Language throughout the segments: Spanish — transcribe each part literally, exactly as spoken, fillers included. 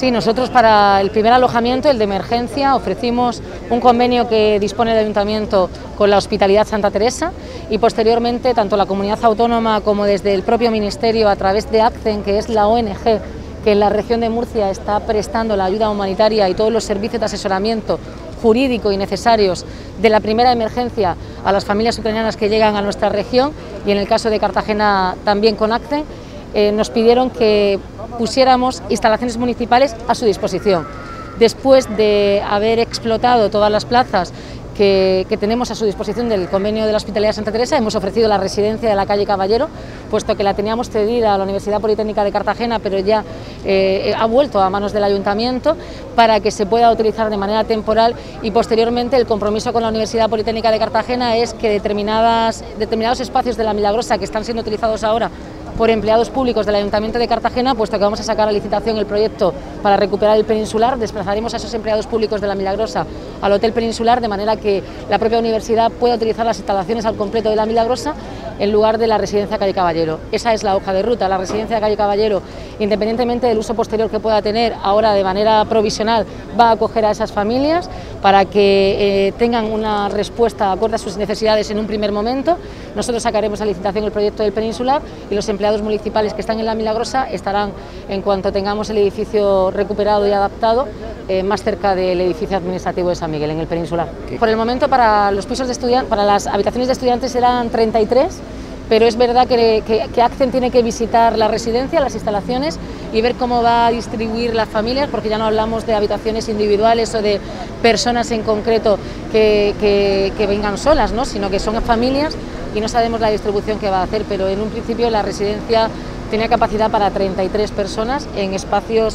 Sí, nosotros para el primer alojamiento, el de emergencia, ofrecimos un convenio que dispone el Ayuntamiento con la Hospitalidad Santa Teresa y posteriormente tanto la Comunidad Autónoma como desde el propio Ministerio a través de ACCEN, que es la O N G que en la región de Murcia está prestando la ayuda humanitaria y todos los servicios de asesoramiento jurídico y necesarios de la primera emergencia a las familias ucranianas que llegan a nuestra región, y en el caso de Cartagena también con ACCEN, eh, nos pidieron que pusiéramos instalaciones municipales a su disposición. Después de haber explotado todas las plazas que, que tenemos a su disposición del convenio de la Hospitalidad Santa Teresa, hemos ofrecido la residencia de la calle Caballero, puesto que la teníamos cedida a la Universidad Politécnica de Cartagena, pero ya eh, ha vuelto a manos del Ayuntamiento para que se pueda utilizar de manera temporal, y posteriormente el compromiso con la Universidad Politécnica de Cartagena es que determinadas, determinados espacios de la Milagrosa que están siendo utilizados ahora por empleados públicos del Ayuntamiento de Cartagena, puesto que vamos a sacar a licitación el proyecto para recuperar el Peninsular, desplazaremos a esos empleados públicos de la Milagrosa al Hotel Peninsular, de manera que la propia universidad pueda utilizar las instalaciones al completo de la Milagrosa en lugar de la residencia Calle Caballero. Esa es la hoja de ruta. La residencia Calle Caballero, independientemente del uso posterior que pueda tener, ahora de manera provisional va a acoger a esas familias para que eh, tengan una respuesta acorde a sus necesidades en un primer momento. Nosotros sacaremos a licitación el proyecto del Peninsular y los empleados municipales que están en la Milagrosa estarán, en cuanto tengamos el edificio recuperado y adaptado, eh, más cerca del edificio administrativo de San Miguel, en el Peninsular. Por el momento, para los pisos de estudiantes, para las habitaciones de estudiantes eran treinta y tres, pero es verdad que, que, que ACCEN tiene que visitar la residencia, las instalaciones, y ver cómo va a distribuir las familias, porque ya no hablamos de habitaciones individuales o de personas en concreto que, que, que vengan solas, ¿no?, sino que son familias, y no sabemos la distribución que va a hacer, pero en un principio la residencia tenía capacidad para treinta y tres personas en espacios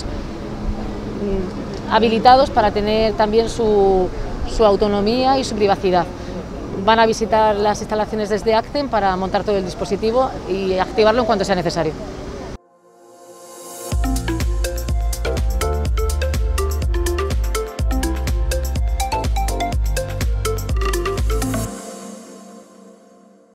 mmm, habilitados para tener también su, su autonomía y su privacidad. Van a visitar las instalaciones desde ACCEN para montar todo el dispositivo y activarlo en cuanto sea necesario.